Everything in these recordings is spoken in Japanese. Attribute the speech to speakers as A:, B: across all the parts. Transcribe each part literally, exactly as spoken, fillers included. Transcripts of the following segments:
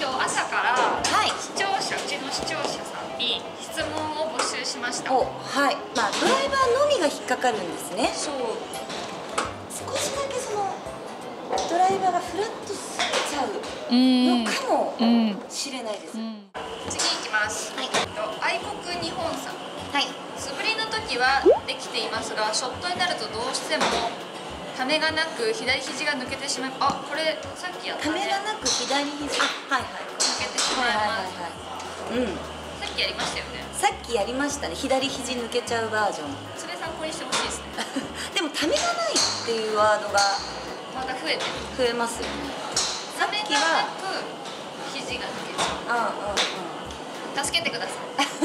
A: 今日朝から
B: はい
A: 視聴者、うちの視聴者さんに質問を募集しました。
B: お、はい。まあドライバーのみが引っかかるんですね。
A: そう。
B: 少しだけそのドライバーがフラッとすぎちゃうのかもしれないです。うんうん、
A: 次いきます。はい。愛国日本さん。
B: はい。
A: 素振りの時はできていますが、ショットになるとどうしてもためがなく左肘が抜けてしまう。あ、これさっきやったね。
B: ためがなく左肘、あ、はいはい。
A: 抜けてしまいます。
B: うん。
A: さっきやりましたよね。
B: さっきやりましたね。左肘抜けちゃうバージョン。
A: それ参考にしてほしいですね。
B: でもためがないっていうワードが
A: また増えてる。
B: 増えますよね。
A: ためがなく肘が抜けちゃう。
B: うんうんうん。
A: 助けてください。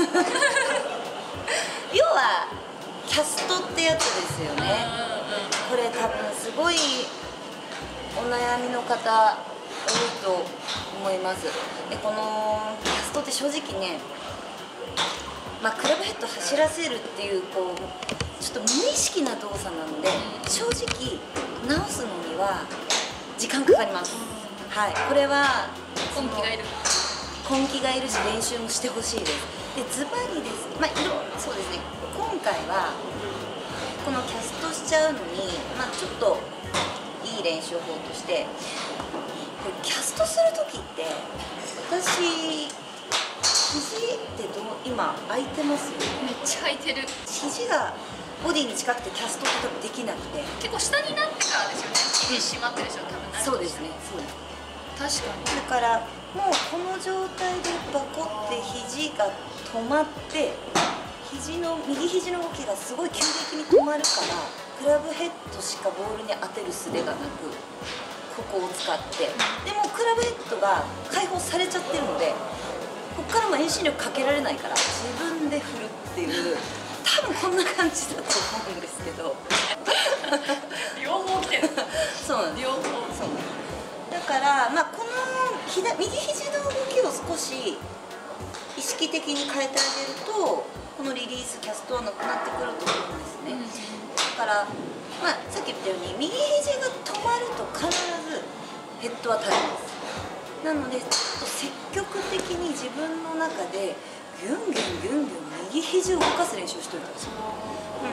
B: 要はキャストってやつですよね。これ多分すごいお悩みの方多いと思います。でこのキャストって正直ね、まあ、クラブヘッド走らせるっていうこうちょっと無意識な動作なので、正直直すのには時間かかります。はい、これは
A: 根気がいる。
B: 根気がいるし練習もしてほしいです。でズバリです。まあ色そうですね。今回はこのキャストしちゃうのに、まあ、ちょっといい練習法としてこれキャストする時って私肘ってどう今開いてますよね。
A: めっちゃ開いてる。
B: 肘がボディに近くてキャストって多分できなくて、
A: 結構下になってからですよね。肘締まってるでしょ多分。
B: そうですね。そうです。
A: 確かに。
B: だからもうこの状態でバコって肘が止まって肘の右肘の動きがすごい急激に止まるから、クラブヘッドしかボールに当てる術がなくここを使って、でもクラブヘッドが解放されちゃってるのでここからも遠心力かけられないから自分で振るっていう、多分こんな感じだと思うんですけど
A: 両方来てる。
B: そうなんです。
A: 両方。
B: そうだからまあこの左右肘の動きを少し意識的に変えてあげるとこのリリースキャストはなくなってくると思うんですね。だから、まあ、さっき言ったように右肘が止まると必ずヘッドは垂れます。なのでちょっと積極的に自分の中でギュンギュンギュンギュン右肘を動かす練習をしておいたんですよ。うん、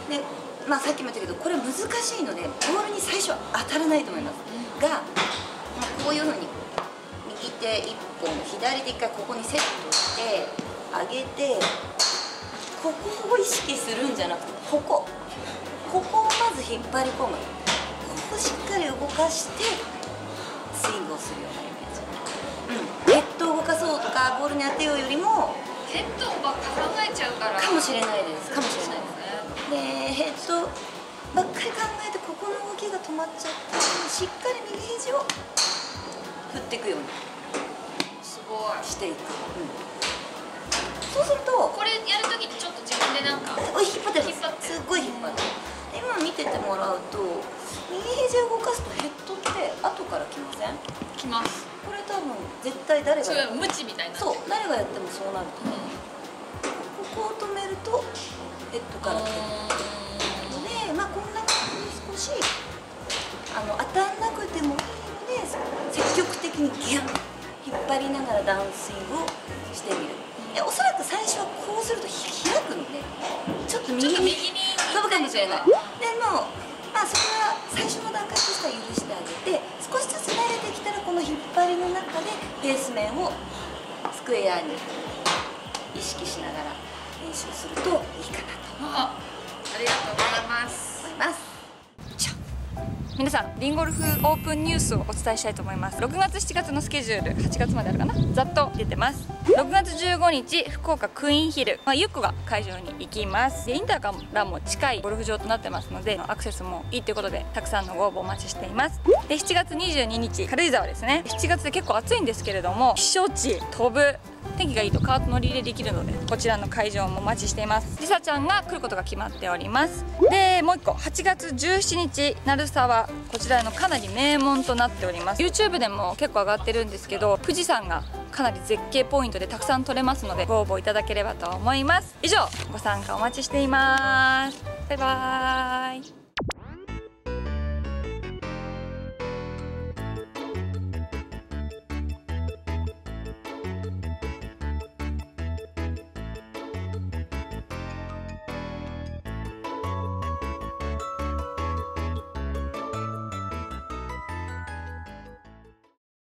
B: で、まあ、さっきも言ったけどこれ難しいのでボールに最初は当たらないと思いますが、まあ、こういうふうに右手いっぽん左手いっかいここにセットして上げて、ここを意識するんじゃなくてここここをまず引っ張り込む。ここしっかり動かしてスイングをするようなイメージ。うん、ヘッドを動かそうとかボールに当てようよりも
A: ヘッドばっか考えちゃうから
B: かもしれないです。かもしれないです。でヘッドばっかり考えてここの動きが止まっちゃってしっかり右肘を振っていくように
A: すごい
B: していく。うん、そうすると
A: これやるときってちょっと自分でなんか
B: お引っ張って
A: 引っ張って
B: すっごい引っ張って今見ててもらうと右肘を動かすとヘッドって後から来ません？
A: きます。
B: これ多分絶対誰が
A: それは無知みたいな。
B: そう誰がやってもそうなると思う。ここを止めるとヘッドから来るので、まあこんな感じで少しあの当たんなくてもいいので積極的にギュン引っ張りながらダウンスイングをしてみる。おそらく最初はこうすると開くのでちょっと右に飛ぶかもしれない。でもまあそれは最初の段階としては許してあげて、少しずつ慣れてきたらこの引っ張りの中でベース面をスクエアに意識しながら練習するといいかなと。
A: あ、ありがとうございます。
B: 思います。
A: 皆さん、リンゴルフオープンニュースをお伝えしたいと思います。ろくがつしちがつのスケジュールはちがつまであるかな、ざっと出てます。ろくがつじゅうごにち福岡クイーンヒル、まあ、ゆっこが会場に行きます。でインターからも近いゴルフ場となってますのでアクセスもいいということでたくさんのご応募お待ちしています。でしちがつにじゅうににち軽井沢ですね。しちがつで結構暑いんですけれども避暑地飛ぶ天気がいいとカート乗り入れできるのでこちらの会場もお待ちしています。りさちゃんが来ることが決まっております。でもういっこはちがつじゅうしちにち鳴沢、こちらのかなり名門となっております。 YouTube でも結構上がってるんですけど富士山がかなり絶景ポイントでたくさん撮れますのでご応募いただければと思います。以上ご参加お待ちしています。バイバーイ。